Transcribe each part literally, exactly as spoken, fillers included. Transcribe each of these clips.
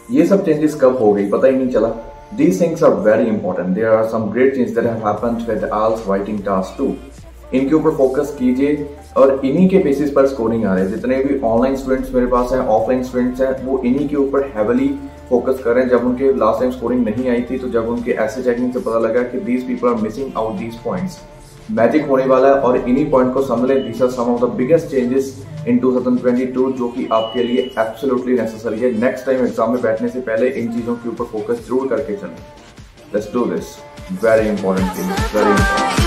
ये सब चेंजेस कब हो गई पता ही नहीं चला। These things are very important. There are some great things that have happened with I E L T S writing task too. इनके ऊपर फोकस कीजिए और इन्हीं के बेसिस पर स्कोरिंग आ रहे हैं। जितने भी ऑनलाइन स्टूडेंट्स मेरे पास हैं, ऑफलाइन स्टूडेंट्स हैं, वो इन्हीं के ऊपर हैविली फोकस कर रहे हैं। जब उनके लास्ट टाइम स्कोरिंग नहीं आई थी तो जब उनके ऐसे चेकिंग से पता लगा कि these people are missing out these points, magic होने वाला है और इन्हीं पॉइंट को समझ लें। These are some of the biggest changes in two thousand twenty two जो कि आपके लिए एब्सोल्युटली नेसेसरी है। नेक्स्ट टाइम एग्जाम में बैठने से पहले इन चीजों के ऊपर फोकस जरूर करके चलें। Let's do this, very important thing, very important.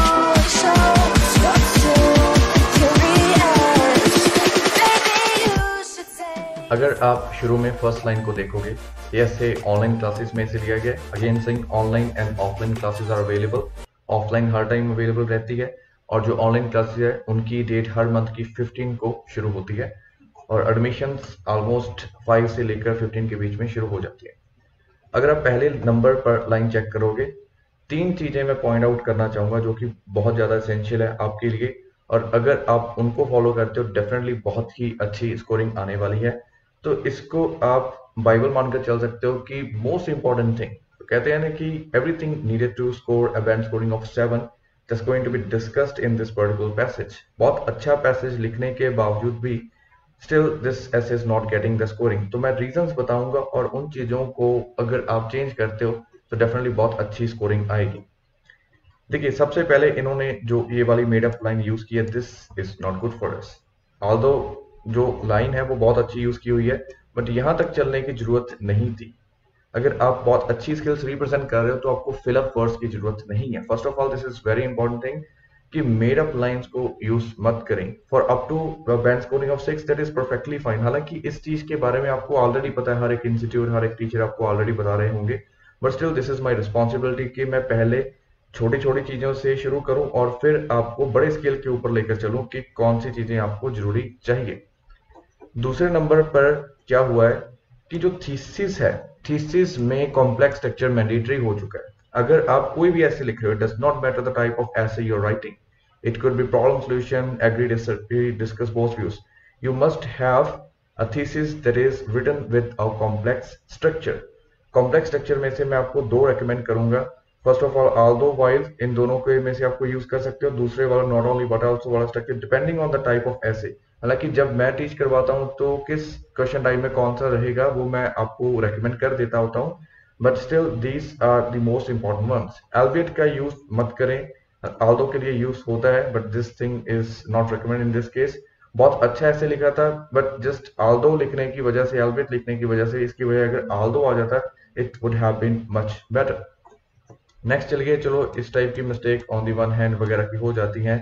अगर आप शुरू में फर्स्ट लाइन को देखोगे, ऐसे ऑनलाइन क्लासेस में से लिया गया। Again saying online and offline classes are available. Offline हर टाइम अवेलेबल रहती है और जो ऑनलाइन क्लासेस है उनकी डेट हर मंथ की फिफ्टीन को शुरू होती है और एडमिशंस ऑलमोस्ट फाइव से लेकर फिफ्टीन के बीच में शुरू हो जाती है। अगर आप पहले नंबर पर लाइन चेक करोगे, तीन चीजें मैं पॉइंट आउट करना चाहूंगा जो कि बहुत ज्यादा एसेंशियल है आपके लिए और अगर आप उनको फॉलो करते हो डेफिनेटली बहुत ही अच्छी स्कोरिंग आने वाली है। तो इसको आप बाइबल मानकर चल सकते हो कि मोस्ट इंपॉर्टेंट थिंग, तो कहते हैं ना कि everything needed to score a band scoring of seven that's going to be discussed in this particular passage. बहुत अच्छा पैसेज लिखने के बावजूद भी still this essay is not getting the scoring. तो मैं रीजंस बताऊंगा और उन चीजों को अगर आप चेंज करते हो तो डेफिनेटली बहुत अच्छी स्कोरिंग आएगी। देखिए, सबसे पहले इन्होंने जो ये वाली मेड अप लाइन यूज की है, this is not good for us. Although जो लाइन है वो बहुत अच्छी यूज की हुई है बट यहां तक चलने की जरूरत नहीं थी। अगर आप बहुत अच्छी स्किल्स रिप्रेजेंट कर रहे हो तो आपको फिल अप वर्ड्स की जरूरत नहीं है। First of all this is very important thing कि मेड अप लाइंस को यूज मत करें for up to band scoring of six, that is perfectly fine. हालांकि इस चीज के बारे में आपको ऑलरेडी पता है, हर एक इंस्टीट्यूट हर एक टीचर आपको ऑलरेडी बता रहे होंगे, but still this is my responsibility कि मैं पहले छोटी छोटी चीजों से शुरू करूं और फिर आपको बड़े स्केल के ऊपर लेकर चलूं कि कौन सी चीजें आपको जरूरी चाहिए। दूसरे नंबर पर क्या हुआ है कि जो थीसिस है, थीसिस में कॉम्प्लेक्स स्ट्रक्चर मैंडेटरी हो चुका है। अगर आप कोई भी ऐसे लिख रहे हो, it does not matter the type of essay you are writing, it could be problem solution, agree, disagree, discuss both views, you must have a thesis that is written with a complex structure. Complex structure में से मैं आपको दो recommend करूंगा। First of all although while, इन दोनों के में से आपको यूज कर सकते हो। दूसरे वाला नॉट ओनली बट आल्सो वाला structure depending on the type of essay. हालांकि जब मैं टीच करवाता हूं तो किस क्वेश्चन टाइप में कौन सा रहेगा वो मैं आपको रेकमेंड कर देता होता हूं, but still these are the most important ones. Albeit का यूज मत करें, ऑल्दो के लिए यूज होता है but this thing is not recommend in this case. बहुत अच्छा ऐसे लिखा था बट जस्ट ऑल्दो लिखने की वजह से, एल्बियट लिखने की वजह से, इसकी वजह अगर ऑल्दो आ जाता it would have been much better. Next चलिए, चलो इस टाइप की mistake on the one hand वगैरह की हो जाती हैं।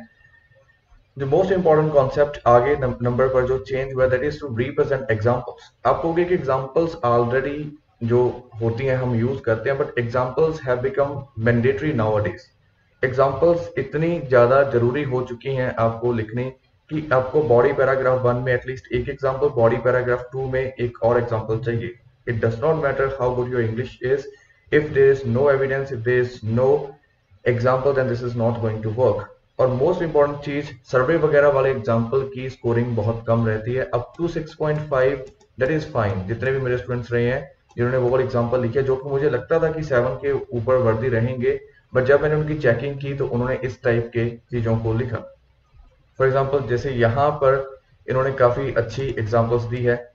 द मोस्ट इंपॉर्टेंट कॉन्सेप्ट आगे नंबर पर जो चेंज हुआ, that is to represent examples. आप कहोगे कि एग्जांपल्स ऑलरेडी जो होती हैं हम यूज करते हैं, but examples have become mandatory nowadays. Examples इतनी ज्यादा जरूरी हो चुकी हैं आपको लिखनी कि आपको बॉडी पैराग्राफ वन में एटलीस्ट एक एग्जांपल, बॉडी पैराग्राफ टू में एक और एग्जांपल चाहिए। It does not matter how good your English is, if there is no evidence, if there is no example, then this is not going to work. और most important चीज, survey वगैरह वाले example की scoring बहुत कम रहती है, up to six point five, that is fine. जितने भी मेरे स्टूडेंट्स रहे हैं जिन्होंने वो वाले एग्जाम्पल लिखे जो कि मुझे लगता था कि सेवन के ऊपर वर्दी रहेंगे, बट जब मैंने उनकी चेकिंग की तो उन्होंने इस टाइप के चीजों को लिखा। फॉर एग्जाम्पल जैसे यहाँ पर इन्होंने काफी अच्छी एग्जाम्पल्स दी है।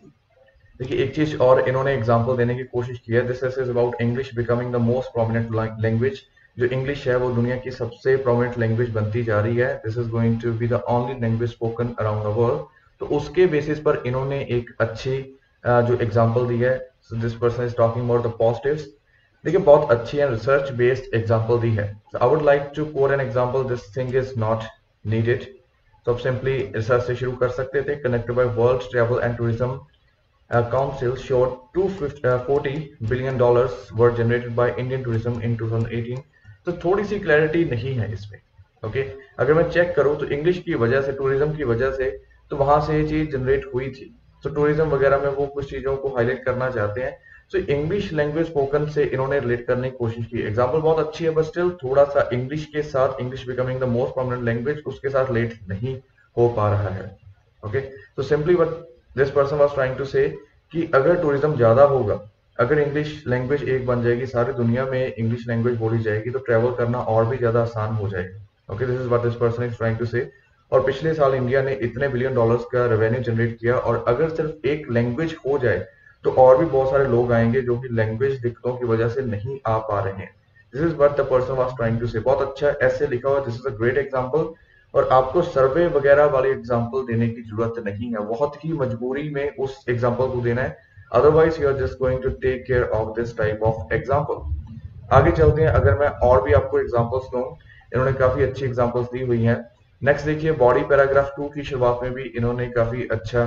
देखिए, एक चीज और इन्होंने एग्जांपल देने की कोशिश की है, this is about English becoming the most prominent language. जो इंग्लिश है वो दुनिया की सबसे प्रोमिनेंट लैंग्वेज बनती जा रही है। This is going to be the only language spoken around the world. तो उसके बेसिस पर इन्होंने एक अच्छी जो एग्जांपल दी है, so this person is talking about the positives. देखिए, बहुत अच्छी एंड रिसर्च बेस्ड एग्जांपल दी है। So I would like to quote an example, this thing is not needed. तो आप सिंपली रिसर्च से शुरू कर सकते थे। Connected by world travel and tourism Uh, Council showed two hundred forty billion dollars were generated by Indian tourism in twenty eighteen। तो थोड़ी सी clarity नहीं है इसमें। Okay okay? अगर मैं चेक करूं तो इंग्लिश की वजह से, टूरिज्म की वजह से, तो वहां से ये चीज जनरेट हुई थी। तो टूरिज्म वगैरह में वो कुछ चीजों को हाईलाइट करना चाहते हैं। तो इंग्लिश लैंग्वेज स्पोकन से इन्होंने रिलेट करने की कोशिश की। एग्जाम्पल बहुत अच्छी है बट स्टिल थोड़ा सा इंग्लिश के साथ, English becoming the most prominent language, उसके साथ रिलेट नहीं हो पा रहा है। ओके, तो simply what this person was trying to say कि अगर टूरिज्म ज़्यादा होगा, अगर इंग्लिश लैंग्वेज एक बन जाएगी, सारी दुनिया में इंग्लिश लैंग्वेज बोली जाएगी, तो ट्रैवल करना और भी ज़्यादा आसान हो जाएगा। Okay, this is what this person is trying to say. और पिछले साल इंडिया ने इतने बिलियन डॉलर्स का रेवेन्यू जनरेट किया, और अगर सिर्फ एक लैंग्वेज हो जाए तो और भी बहुत सारे लोग आएंगे जो कि लैंग्वेज दिक्कतों की वजह से नहीं आ पा रहे हैं। This is what the person was trying to say. बहुत अच्छा ऐसे लिखा हुआ, this is a great example. और आपको सर्वे वगैरह वाले एग्जांपल देने की जरूरत नहीं है, बहुत ही मजबूरी में उस एग्जांपल को देना है, otherwise you are just going to take care of this type of example. आगे चलते हैं, अगर मैं और भी आपको एग्जांपल्स दूं, इन्होंने काफी अच्छी एग्जांपल्स दी हुई हैं। नेक्स्ट देखिए, बॉडी पैराग्राफ टू की शुरुआत में भी इन्होंने काफी अच्छा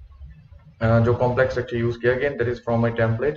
जो कॉम्प्लेक्स स्ट्रक्चर यूज किया, again that is from my template.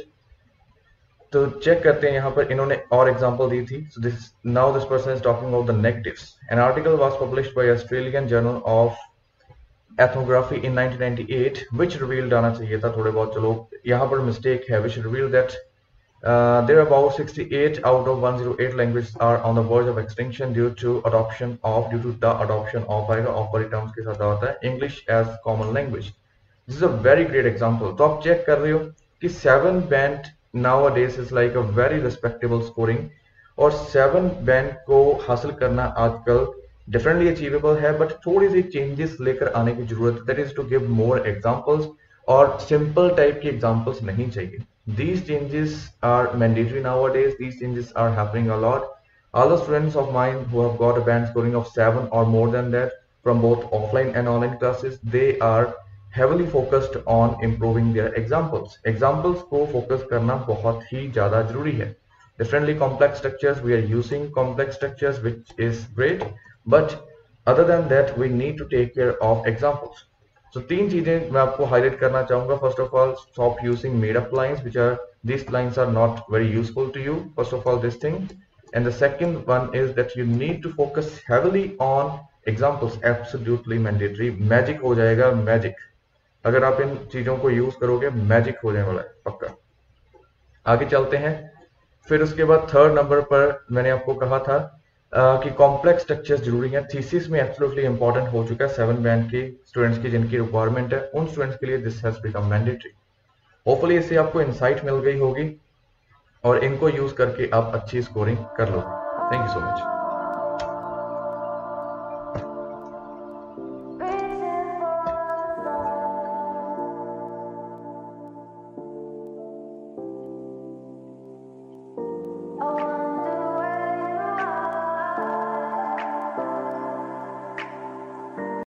तो चेक करते हैं, यहाँ पर इन्होंने और एग्जांपल दी थी। So this now this person is talking about the negatives. An article was published by Australian journal of ethnography in nineteen ninety eight which revealed, आना चाहिए था थोड़े बहुत, चलो यहाँ पर मिस्टेक है, which revealed that Uh, there are about sixty-eight out of one hundred eight languages are on the verge of extinction due to adoption of due to the adoption of आएगा of बड़ी terms के साथ आता है English as common language. This is a very great example. तो आप check कर रहे हो कि seven band nowadays is like a very respectable scoring, और seven band को हासिल करना आजकल definitely achievable है, but थोड़ी सी changes लेकर आने की जरूरत है, that is to give more examples, और simple type की examples नहीं चाहिए। These changes are mandatory nowadays. These changes are happening a lot. All the students of mine who have got a band scoring of seven or more than that from both offline and online classes, they are heavily focused on improving their examples. Examples को focus करना बहुत ही ज़्यादा जरूरी है। Differently complex structures, we are using complex structures, which is great, but other than that, we need to take care of examples. So तीन चीजें मैं आपको हाईलाइट करना चाहूंगा। First of all, stop using made up lines, which are these lines are not very useful to you. First of all, this thing, and the second one is that you need to focus heavily on examples. Absolutely mandatory. Magic हो जाएगा, magic. अगर आप इन चीजों को use करोगे, magic हो जाने वाला है पक्का। आगे चलते हैं। फिर उसके बाद थर्ड नंबर पर मैंने आपको कहा था Uh, कि कॉम्प्लेक्स स्ट्रक्चर्स जरूरी हैं। थीसिस में एब्सोल्युटली इंपॉर्टेंट हो चुका है सेवन बैंड के स्टूडेंट्स की, जिनकी रिक्वायरमेंट है, उन स्टूडेंट्स के लिए this has become mandatory. Hopefully इससे आपको इंसाइट मिल गई होगी और इनको यूज करके आप अच्छी स्कोरिंग कर लोगे। Thank you so much.